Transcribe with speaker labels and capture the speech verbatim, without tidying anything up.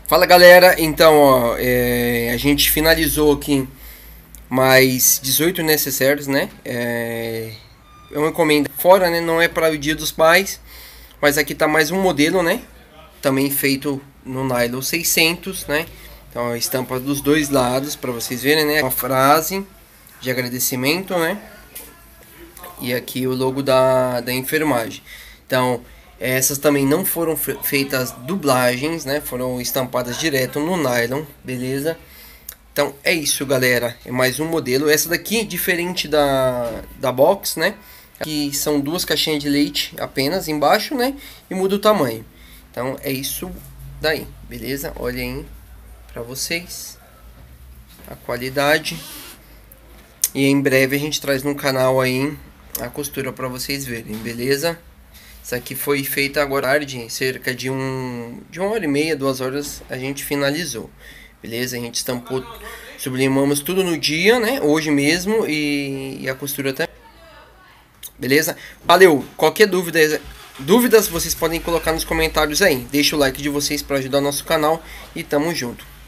Speaker 1: Fala galera, então ó, é, a gente finalizou aqui mais dezoito necessários, né? É, é uma encomenda fora, né? Não é para o Dia dos Pais, mas aqui tá mais um modelo, né? Também feito no nylon seiscentos, né? Então a estampa dos dois lados para vocês verem, né? Uma frase de agradecimento, né? E aqui o logo da, da enfermagem. Então essas também não foram feitas dublagens, né? Foram estampadas direto no nylon, beleza? Então é isso, galera. É mais um modelo. Essa daqui, diferente da, da box, né? Aqui são duas caixinhas de leite apenas embaixo, né? E muda o tamanho. Então é isso daí, beleza? Olhem para vocês a qualidade. E em breve a gente traz no canal aí a costura para vocês verem, beleza? Isso aqui foi feita agora tarde, cerca de um de uma hora e meia, duas horas a gente finalizou, beleza? A gente estampou, sublimamos tudo no dia, né? Hoje mesmo e, e a costura até, beleza? Valeu! Qualquer dúvida, dúvidas vocês podem colocar nos comentários aí. Deixa o like de vocês para ajudar o nosso canal e tamo junto.